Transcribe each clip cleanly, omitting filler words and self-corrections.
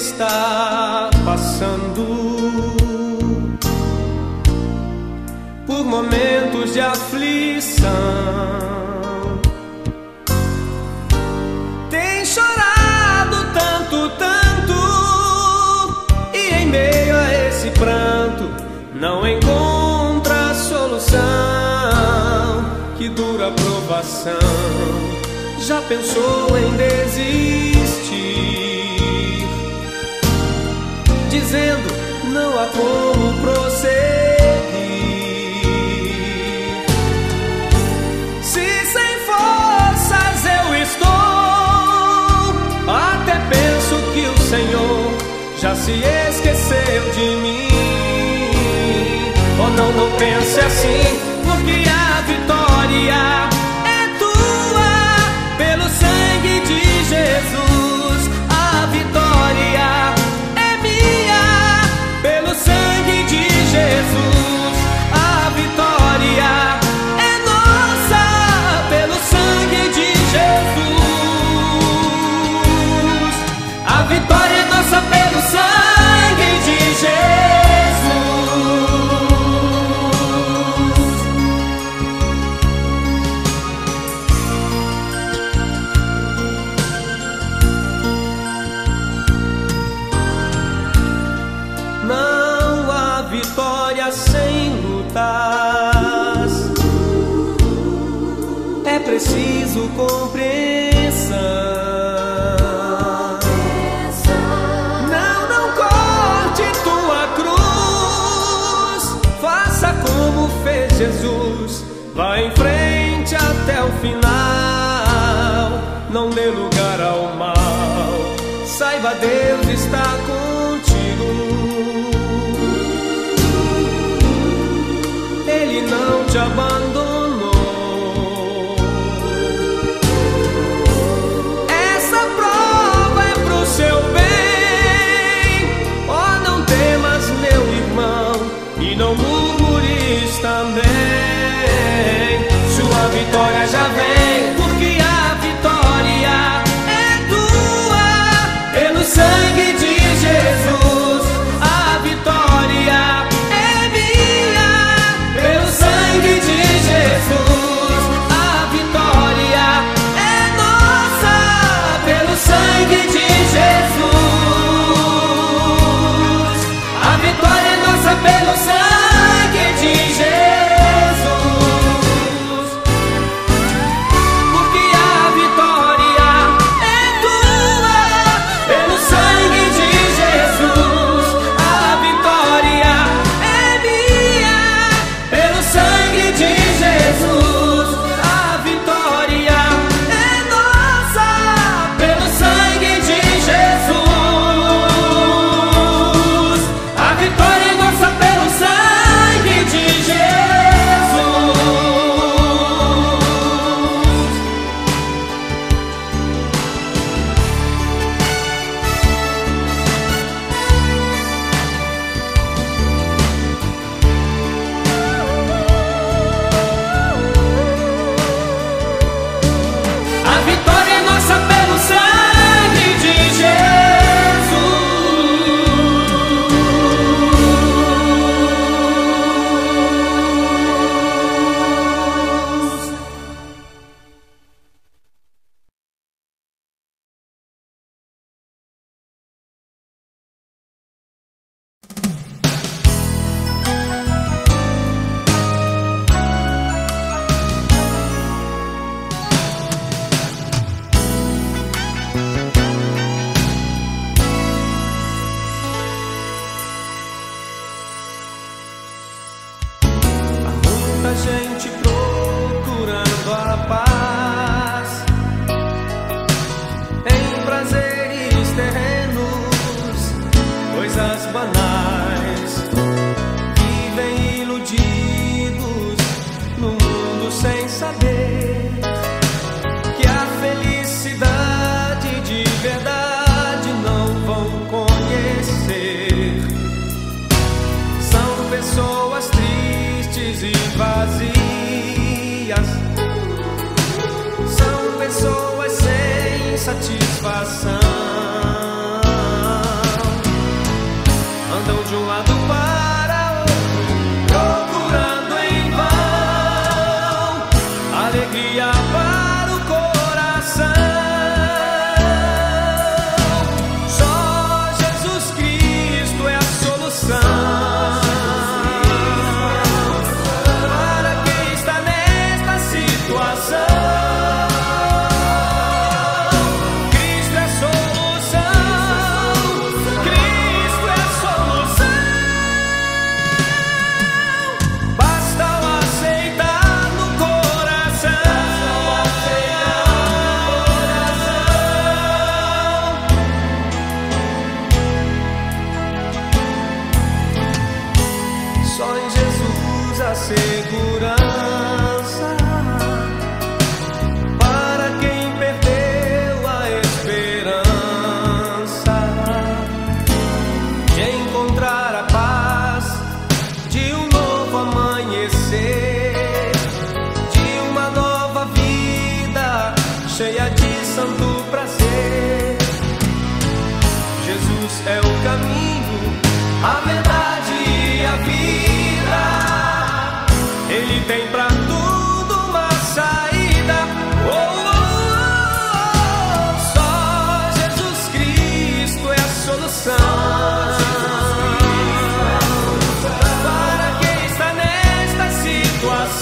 está passando por momentos de aflição, tem chorado tanto, tanto, e em meio a esse pranto não encontra solução. Que dura provação. Já pensou em desistir, dizendo não há como prosseguir? Se sem forças eu estou, até penso que o Senhor já se esqueceu de mim. Oh, não, não pense assim, porque a vitória é tua pelo sangue de Jesus. A vitória é minha pelo sangue de Jesus. A vitória é nossa pelo sangue de Jesus. A vitória é nossa pelo sangue de Jesus. Não há vitória sem lutas, é preciso compreensão. Não, não corte tua cruz, faça como fez Jesus, vá em frente até o final. Não dê lugar ao mal, saiba Deus está contigo. Ele não te abandonou. Essa prova é pro seu bem. Oh, não temas, meu irmão, e não murmures também. Sua vitória já vem, porque a vitória é tua pelo sangue de Jesus. A vitória é minha pelo sangue de Jesus. A vitória é nossa pelo sangue de Jesus. A vitória é nossa pelo sangue de Jesus. Porque a vitória é tua pelo sangue de Jesus. A vitória é minha pelo sangue de Jesus. A vitória é nossa pelo sangue de Jesus. A vitória é nossa pelo sangue de Jesus. A vitória é nossa pelo sangue de Jesus. Há muita gente procurando a paz em prazeres terrenos, coisas banais. Vivem iludidos no mundo sem saber que a felicidade de verdade não vão conhecer. São pessoas tristes e vazias, são pessoas sem satisfação.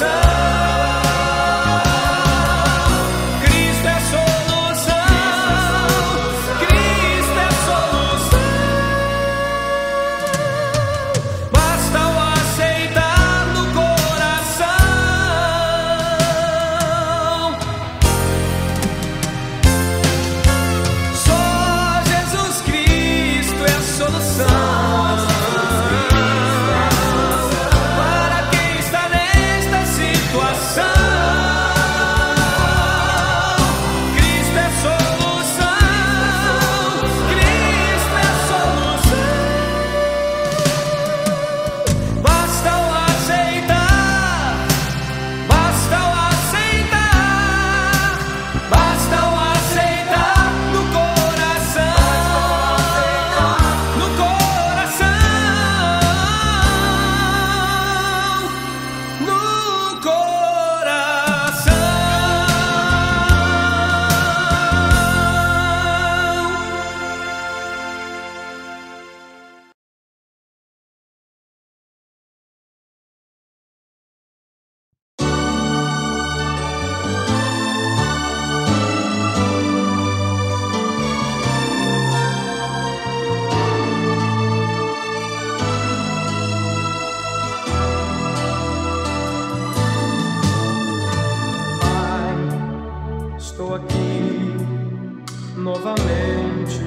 novamente.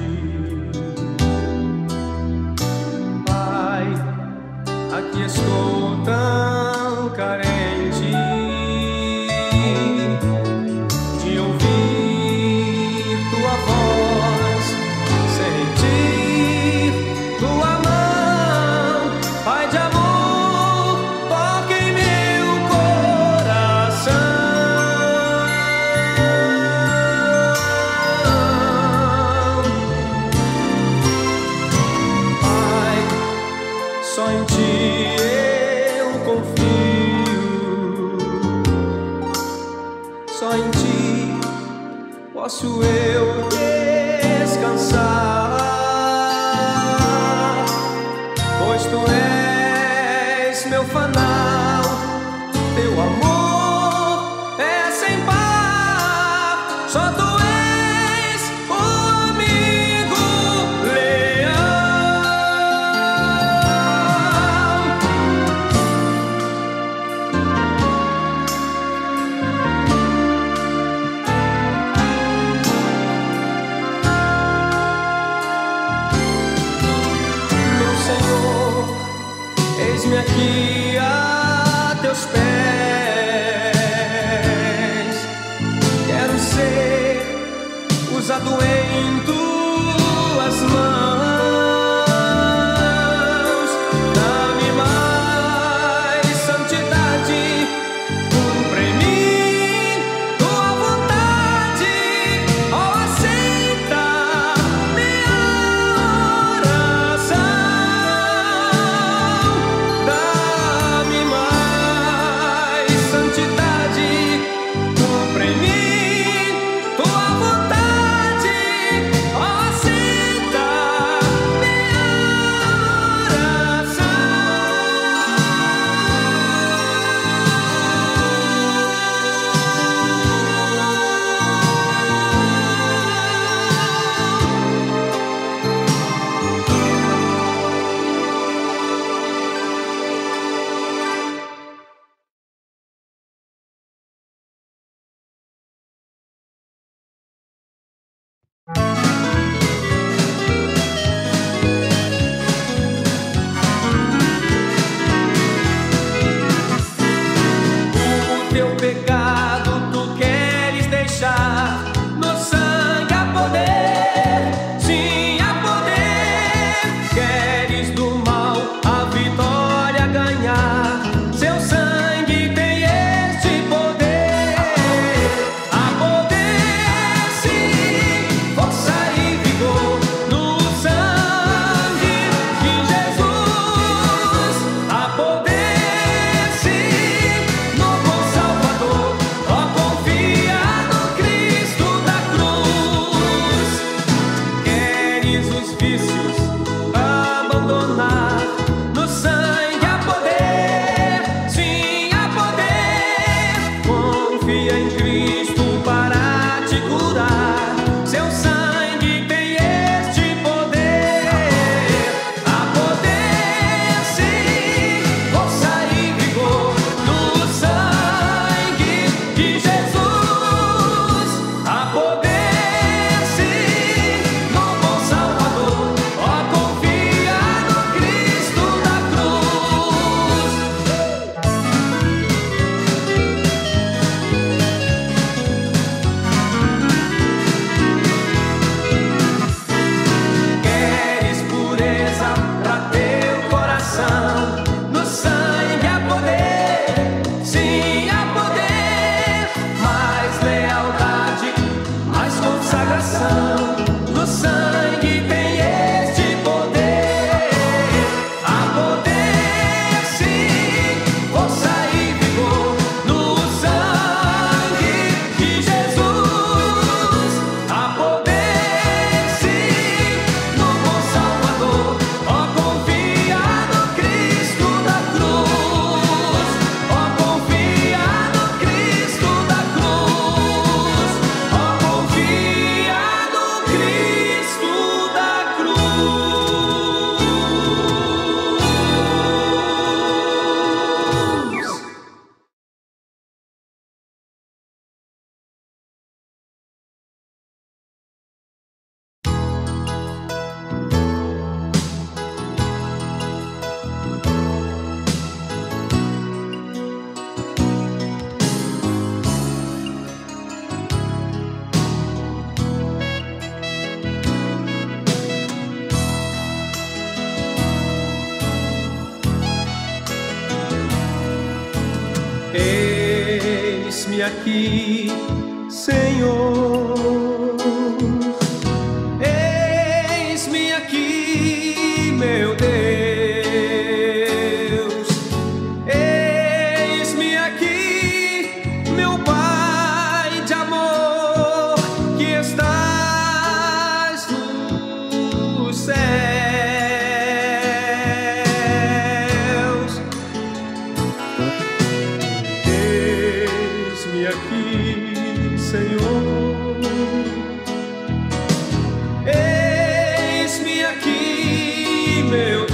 Pai, aqui estou tão carente de ouvir tua voz, sentir tua mão, Pai de amor, toque em meu coração. Só em ti eu confio, só em ti posso eu descansar, pois tu és meu fanal, teu amor é sem par, só tu és o amigo leal. Eis-me aqui, Senhor. Eis-me aqui, meu Deus. Eis-me aqui, meu Pai de amor, que estás nos céus. Eis-me aqui, Senhor. Eis-me aqui, meu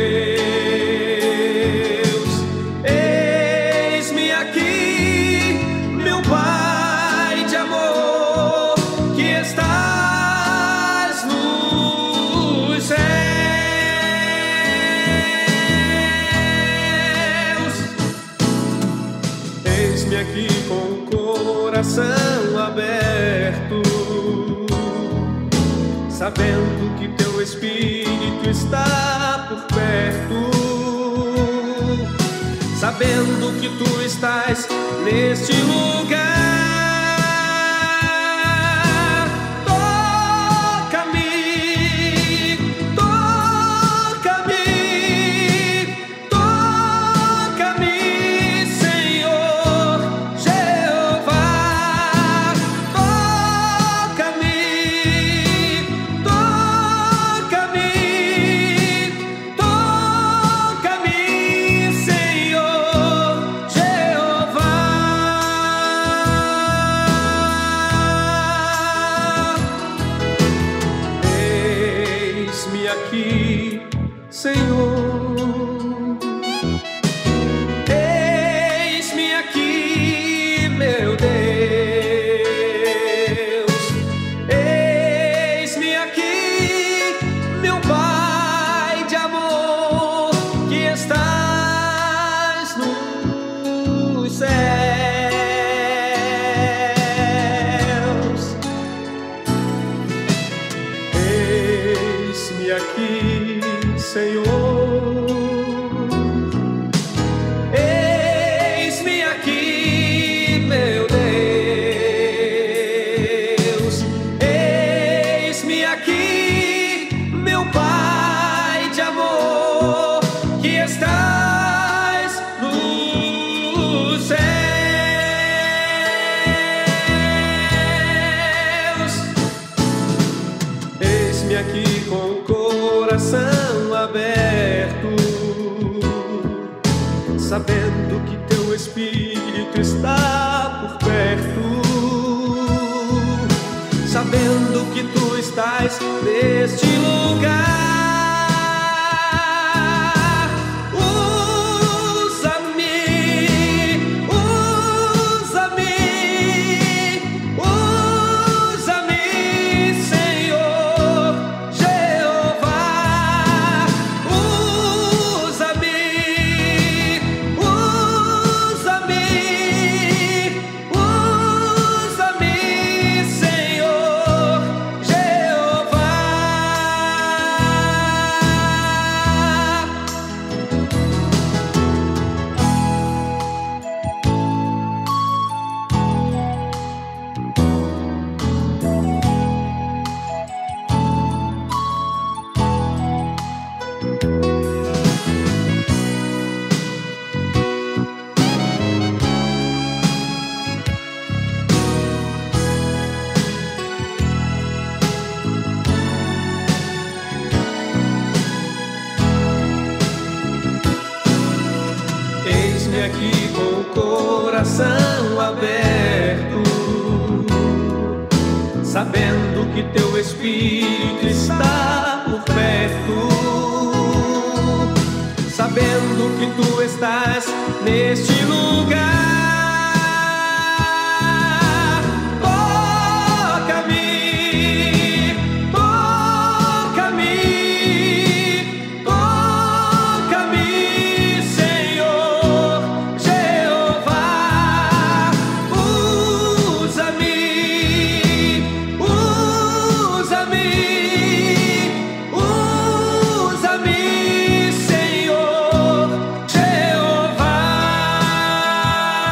Deus. Eis-me aqui, meu Pai de amor, que estás nos céus. Eis-me aqui com o coração aberto, sabendo que teu Espírito está por perto, sabendo que tu estás neste lugar. Toca-me, toca-me, toca-me, Senhor Jeová. Toca-me, toca-me, toca-me, Senhor Jeová. Eis-me aqui, Senhor. Eis-me aqui, meu Deus. Eis-me aqui, meu Pai de amor, que estás nos céus. Eis-me aqui, Senhor. Eis-me aqui, meu Deus. Eis-me aqui, meu Pai de amor, que estás nos céus. Eis-me aqui com o coração aberto, sabendo que teu Espírito está por perto, sabendo que tu estás neste lugar. Usa-me, usa-me, usa-me, Senhor Jeová. Usa-me, usa-me, usa-me, Senhor Jeová. Eis-me aqui com o coração aberto, sabendo que teu Espírito está por perto, sabendo que tu estás neste lugar. Toca-me, toca-me, toca-me, Senhor Jeová. Usa-me, usa-me, usa-me, Senhor Jeová.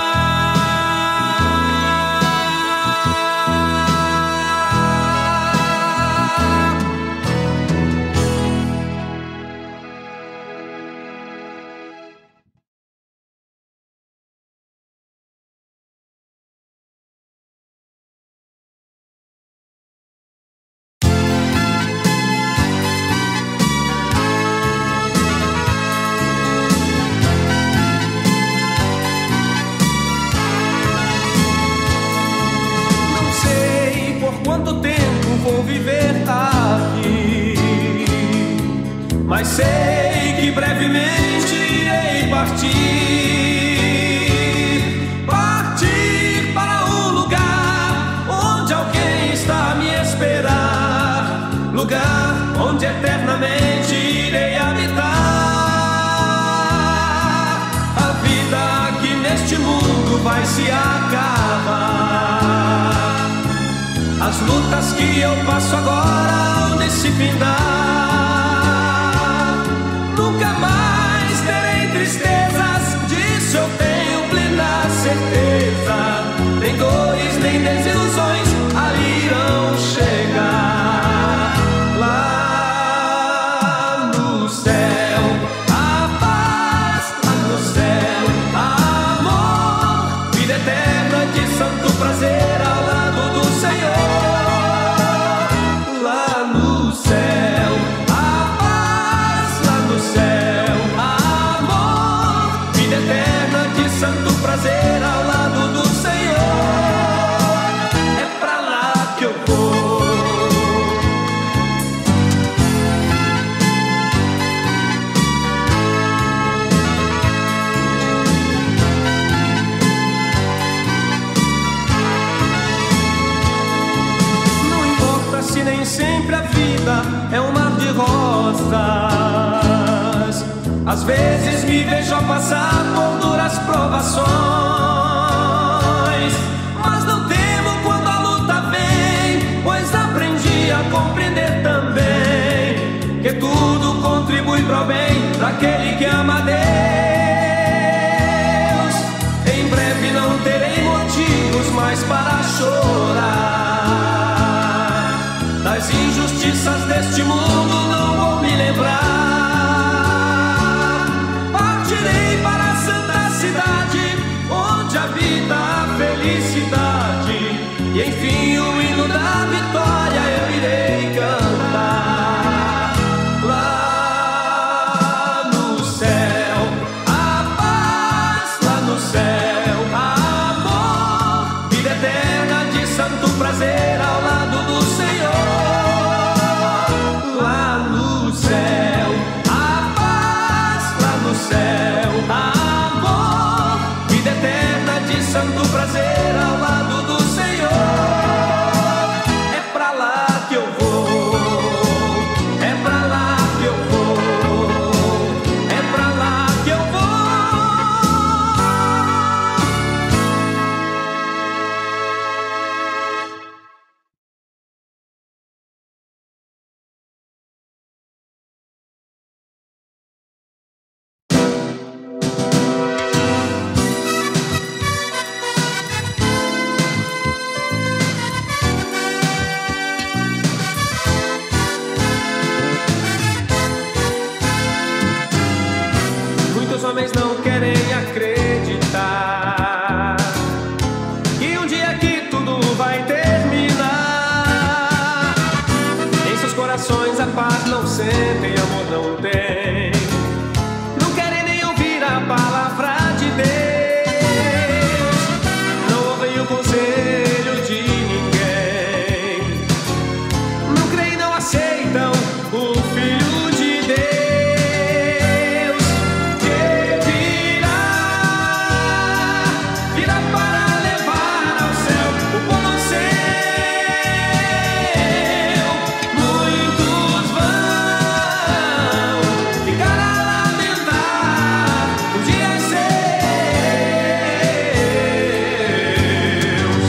viver aqui, mas sei que brevemente irei partir para um lugar onde alguém está a me esperar, lugar onde eternamente irei habitar. A vida aqui neste mundo vai se acabar, as lutas que eu passo agora hão de se findar. Nunca mais terei tristezas, disso eu tenho plena certeza. Nem dores, nem desilusões ali irão chegar. Lá no céu, a paz, lá no céu, amor, vida eterna de santo prazer ao lado do Senhor. Lá no céu, a paz, lá no céu, amor, vida eterna de santo prazer ao lado do Senhor. É pra lá que eu vou. Não importa se nem sempre a vida é um mar de rosas, às vezes me vejo a passar por duras provações, mas não temo quando a luta vem, pois aprendi a compreender também que tudo contribui para o bem daquele que ama a Deus. Em breve não terei motivos mais para chorar, das injustiças deste mundo não vou me lembrar. Partirei para a santa cidade, onde habita a felicidade, e enfim o hino da vitória eu irei cantar. Lá no céu, a paz, lá no céu, amor, vida eterna de santo prazer ao lado do Senhor. Lá no céu, a paz, lá no céu, amor, vida eterna de santo prazer ao lado do Senhor. É pra lá que eu vou, é pra lá que eu vou, é pra lá que eu vou. Muitos homens não querem acreditar que um dia aqui tudo vai terminar. Em seus corações a paz não sentem, amor não tem, não querem nem ouvir a palavra de Deus, não ouvem o conselho de ninguém, não creem, não aceitam o Filho de Deus. Virá para levar ao céu o povo seu. Muitos vão ficar a lamentar os dias seus.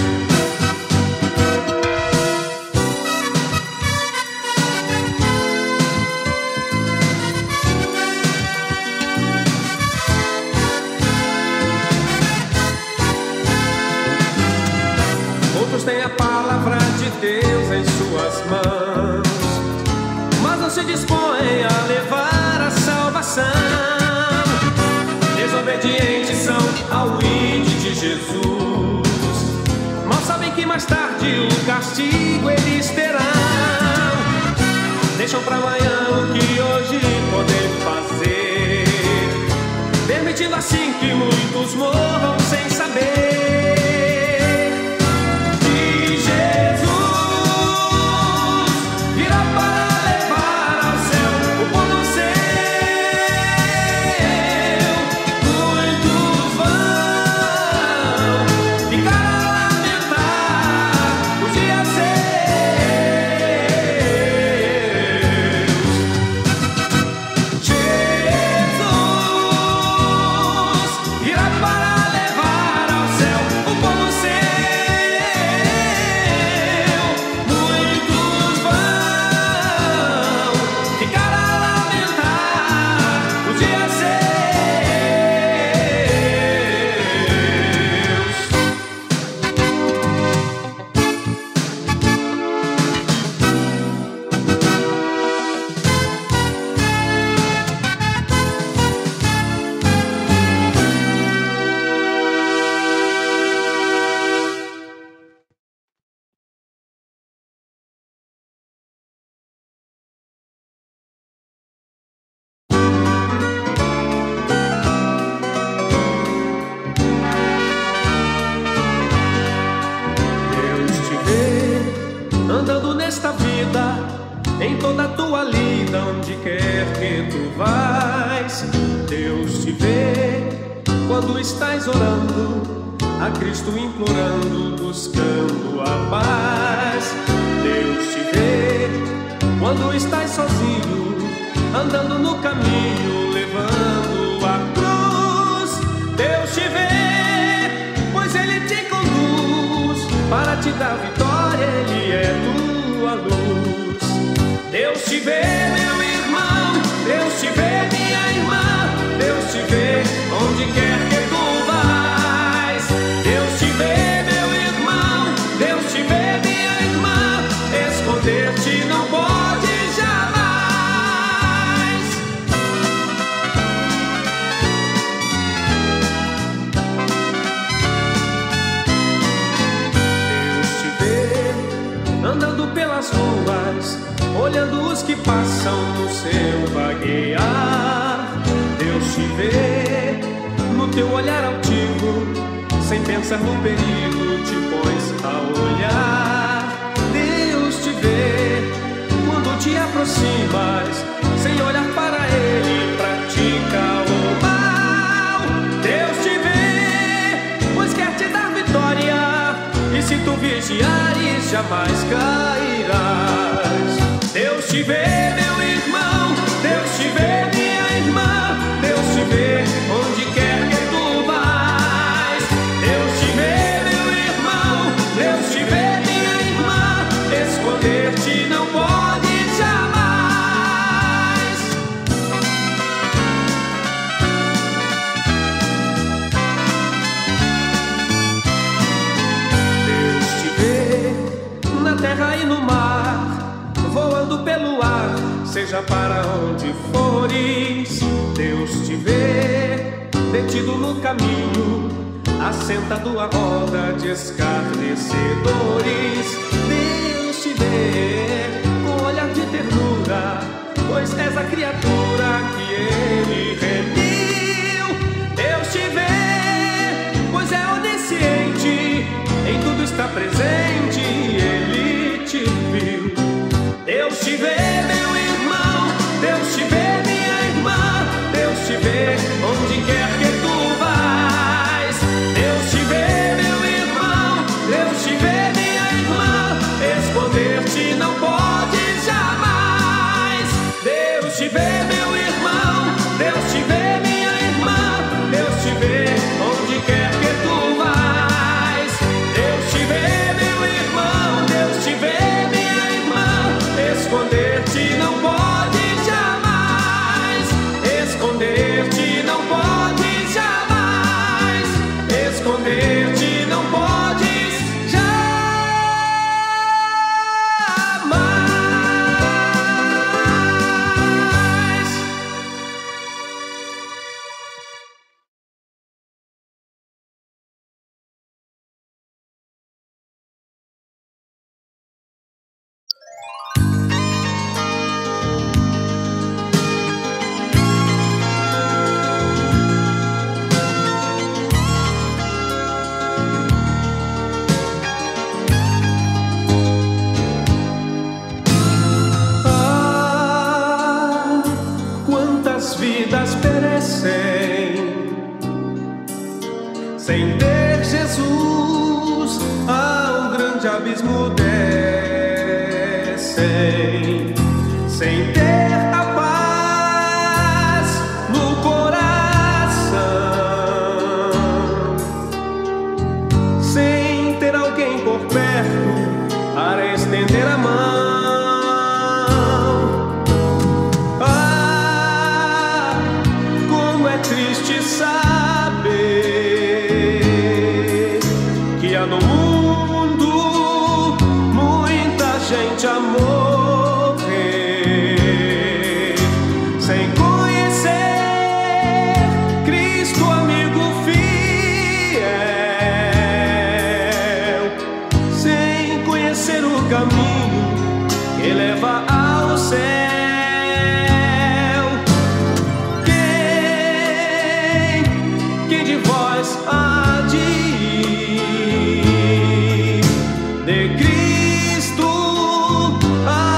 Outros têm a palavra de Deus em suas mãos, mas não se dispõem a levar a salvação. Desobedientes são ao ide de Jesus, mal sabem que mais tarde o castigo eles terão. Deixam pra amanhã o que hoje podem fazer, permitindo assim que muitos morram sem saber que Jesus quando estás orando a Cristo implorando, buscando a paz. Deus te vê quando estás sozinho, andando no caminho, levando a cruz. Deus te vê, pois Ele te conduz para te dar vitória, Ele é tua luz. Deus te vê, meu irmão, Deus te vê, minha irmã, Deus te vê onde quer que tu vais. Deus te vê, meu irmão, Deus te vê, minha irmã, esconder-te não pode jamais. Deus te vê andando pelas ruas, olhando os que passam no seu vaguear. Deus te vê no teu olhar altivo, sem pensar no perigo te pões a olhar. Deus te vê quando te aproximas, sem olhar para Ele, pratica o mal. Deus te vê, pois quer te dar vitória, e se tu vigiares jamais cairás. Deus te vê, meu irmão, Deus te vê, minha irmã, Deus te vê onde quer que tu vais. Deus te vê, meu irmão, Deus te vê, minha irmã, esconder-te não pode jamais. Deus te vê na terra e no mar, voando pelo ar, seja para onde fores. Deus te vê detido no caminho, assentado à roda de escarnecedores. Deus te vê com olhar de ternura, pois és a criatura que Ele remiu. Deus te vê, pois é onisciente, em tudo está presente, Ele te viu. Deus te vê, meu irmão, Deus te vê, minha irmã, Deus te vê onde quer que tu vais. Deus te vê, meu irmão, Deus te vê, minha irmã, esconder-te não pode jamais. Deus te vê, meu irmão, Deus te vê, minha irmã, Deus te vê onde quer que tu vais. Deus te vê, meu irmão, Deus te vê, esconder-te não pode jamais, esconder-te não pode jamais, esconder-te não podes jamais. Vidas perecem sem ter Jesus, a grande abismo descem, sem ter a paz no coração, sem ter alguém por perto para estender a mão. Triste saber que há no mundo muita gente a morrer sem conhecer Cristo, amigo fiel, sem conhecer o caminho que leva ao céu. Há de ir de Cristo a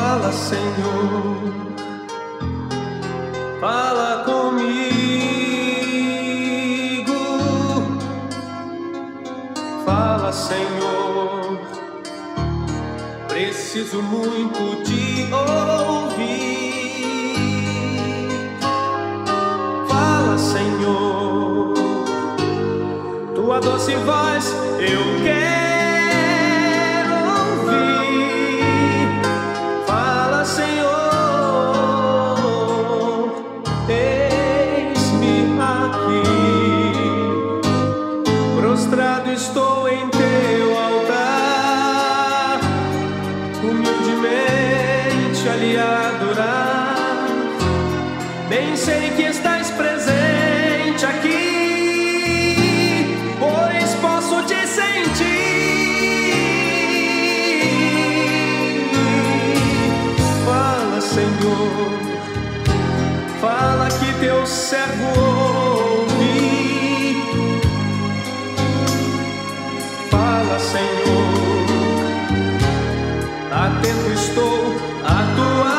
Fala, Senhor, fala comigo. Fala, Senhor, preciso muito te ouvir. Fala, Senhor, tua doce voz eu quero ouvir. Fala, Senhor, eis-me aqui, prostrado estou em teu altar, humildemente a lhe adorar. Bem sei que estás presente aqui, pois posso te sentir. Fala, Senhor, fala que teu servo ouve. Fala, Senhor, atento estou à tua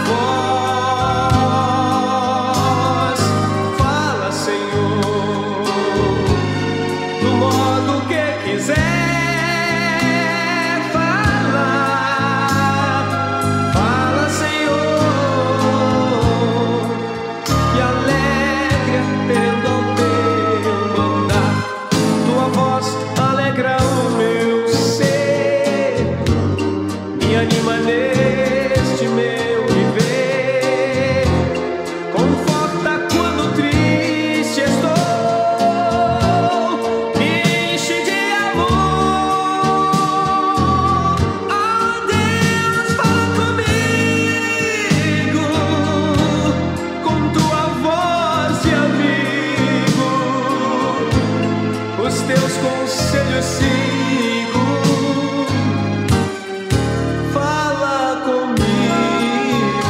voz. Fala, Senhor, do modo que quiser falar. Fala, Senhor, que alegre atendo ao teu mandar. Tua voz alegra o meu ser, me anima neste meu viver, conforta quando triste estou, me enche de amor. Oh Deus, fala comigo, com tua voz de amigo, os teus conselhos sigo. Fala comigo.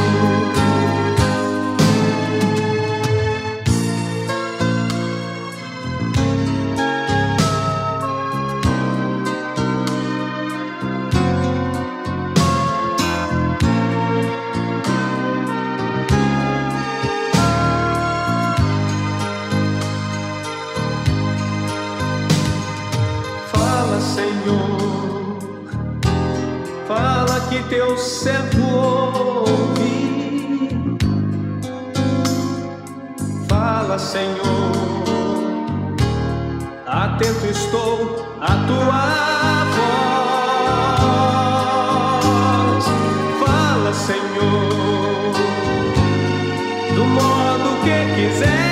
Fala, Senhor, fala que teu servo ouve. Fala, Senhor, atento estou à tua voz. Fala, Senhor, do modo que quiser